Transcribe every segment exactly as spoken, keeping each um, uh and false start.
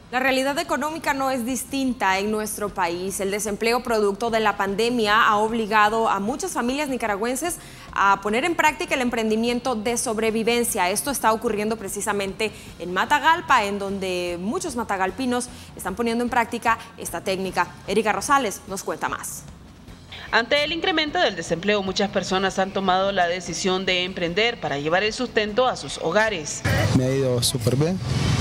La realidad económica no es distinta en nuestro país. El desempleo producto de la pandemia ha obligado a muchas familias nicaragüenses a poner en práctica el emprendimiento de sobrevivencia. Esto está ocurriendo precisamente en Matagalpa, en donde muchos matagalpinos están poniendo en práctica esta técnica. Erika Rosales nos cuenta más. Ante el incremento del desempleo, muchas personas han tomado la decisión de emprender para llevar el sustento a sus hogares. Me ha ido súper bien.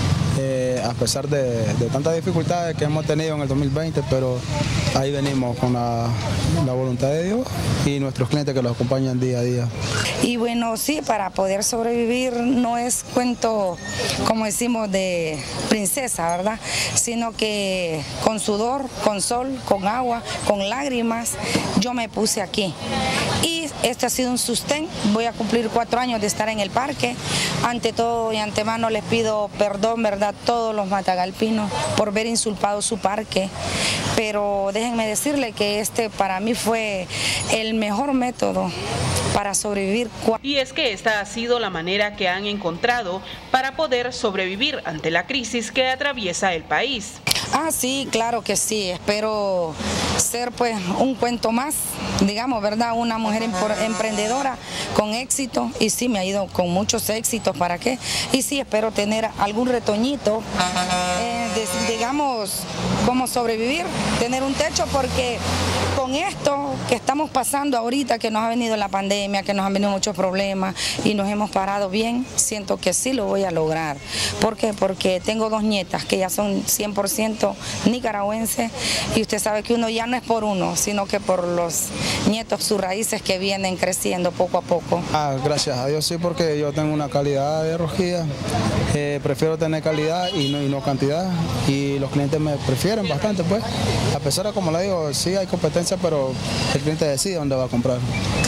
Eh, a pesar de, de tantas dificultades que hemos tenido en el dos mil veinte, pero ahí venimos con la, la voluntad de Dios y nuestros clientes que los acompañan día a día. Y bueno, sí, para poder sobrevivir no es cuento, como decimos, de princesa, ¿verdad? Sino que con sudor, con sol, con agua, con lágrimas, yo me puse aquí. Y este ha sido un sostén. Voy a cumplir cuatro años de estar en el parque. Ante todo y antemano les pido perdón, ¿verdad?, a todos los matagalpinos por ver insultado su parque, pero déjenme decirle que este para mí fue el mejor método para sobrevivir. Y es que esta ha sido la manera que han encontrado para poder sobrevivir ante la crisis que atraviesa el país. Ah, sí, claro que sí. Espero ser pues un cuento más, digamos, ¿verdad? Una mujer emprendedora con éxito, y sí, me ha ido con muchos éxitos. ¿Para qué? Y sí, espero tener algún retoñito, eh, de, digamos, cómo sobrevivir, tener un techo, porque con esto que estamos pasando ahorita, que nos ha venido la pandemia, que nos han venido muchos problemas y nos hemos parado bien, siento que sí lo voy a lograr. ¿Por qué? Porque tengo dos nietas que ya son cien por ciento nicaragüenses, y usted sabe que uno ya no es por uno, sino que por los nietos, sus raíces que vienen creciendo poco a poco. Ah, gracias a Dios sí, porque yo tengo una calidad de rosquilla, eh, prefiero tener calidad y no, y no cantidad, y los clientes me prefieren bastante, pues, a pesar de, como le digo, sí hay competencia, pero el cliente decide dónde va a comprar.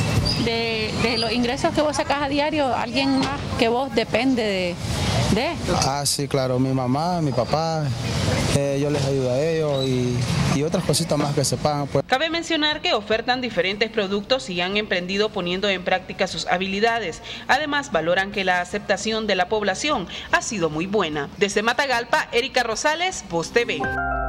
De, de los ingresos que vos sacás a diario, ¿alguien más que vos depende de, de esto? Ah, sí, claro, mi mamá, mi papá, eh, yo les ayudo a ellos y, y otras cositas más que se pagan, pues. Cabe mencionar que ofertan diferentes productos y han emprendido poniendo en práctica sus habilidades. Además, valoran que la aceptación de la población ha sido muy buena. Desde Matagalpa, Erika Rosales, Voz T V.